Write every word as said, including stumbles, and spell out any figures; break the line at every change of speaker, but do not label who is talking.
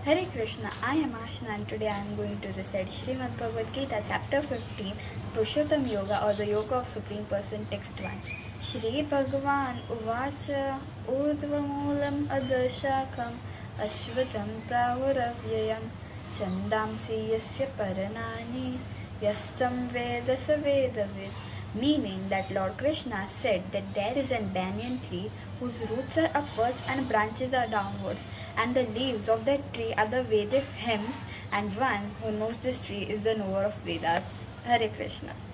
Hare Krishna, I am Ashna and today I am going to recite Srimad Bhagavad Gita chapter fifteen, Purushottam Yoga or the Yoga of Supreme Person, text one. Shri Bhagavan Uvacha Urdhvamulam Adashakam Ashvatam Prahuravyayam Chandamsi Yasya Paranani Yastam Veda Savedavid. Meaning that Lord Krishna said that there is a banyan tree whose roots are upwards and branches are downwards, and the leaves of that tree are the Vedic hymns, and one who knows this tree is the knower of Vedas. Hare Krishna.